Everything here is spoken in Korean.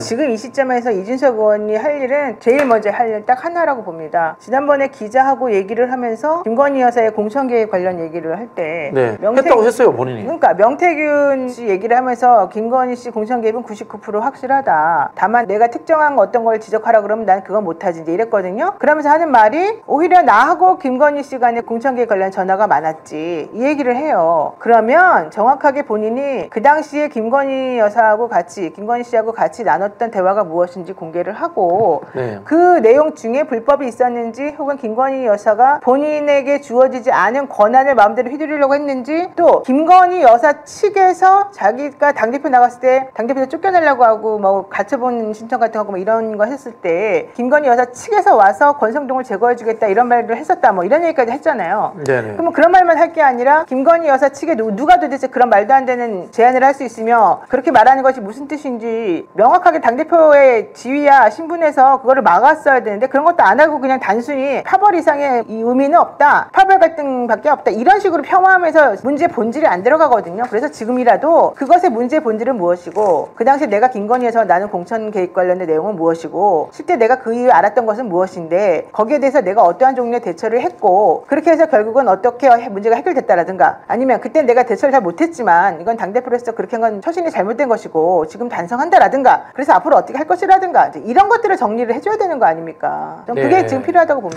지금 이 시점에서 이준석 의원이 할 일은 제일 먼저 할 일 딱 하나라고 봅니다. 지난번에 기자하고 얘기를 하면서 김건희 여사의 공천계획 관련 얘기를 할 때 했다고 했어요, 본인이. 그러니까 명태균 씨 얘기를 하면서 김건희 씨 공천계획은 99% 확실하다. 다만 내가 특정한 어떤 걸 지적하라 그러면 난 그건 못하지 이제 이랬거든요. 그러면서 하는 말이 오히려 나하고 김건희 씨 간에 공천계획 관련 전화가 많았지 이 얘기를 해요. 그러면 정확하게 본인이 그 당시에 김건희 여사하고 같이 김건희 씨하고 같이 나눴던 대화가 무엇인지 공개를 하고 그 내용 중에 불법이 있었는지 혹은 김건희 여사가 본인에게 주어지지 않은 권한을 마음대로 휘두르려고 했는지 또 김건희 여사 측에서 자기가 당대표 나갔을 때 당대표 쫓겨내려고 하고 뭐 가처분 신청 같은 거 하고 뭐 이런 거 했을 때 김건희 여사 측에서 와서 권성동을 제거해주겠다 이런 말을 했었다 뭐 이런 얘기까지 했잖아요. 그러면 그런 말만 할 게 아니라 김건희 여사 측에 누가 도대체 그런 말도 안 되는 제안을 할 수 있으며 그렇게 말하는 것이 무슨 뜻인지 명확하게 당대표의 지위야 신분에서 그거를 막았어야 되는데 그런 것도 안 하고 그냥 단순히 파벌 이상의 이 의미는 없다. 파벌 갈등밖에 없다. 이런 식으로 폄하하면서 문제 본질이 안 들어가거든요. 그래서 지금이라도 그것의 문제 본질은 무엇이고 그 당시에 내가 김건희에서 나는 공천 계획 관련된 내용은 무엇이고 실제 내가 그 이후에 알았던 것은 무엇인데 거기에 대해서 내가 어떠한 종류의 대처를 했고 그렇게 해서 결국은 어떻게 문제가 해결됐다라든가 아니면 그때 내가 대처를 잘 못했지만 이건 당대표로서 그렇게 한 건 처신이 잘못된 것이고 지금 반성한다라든가 그래서 앞으로 어떻게 할 것이라든가 이런 것들을 정리를 해줘야 되는 거 아닙니까? 그게 지금 필요하다고 봅니다.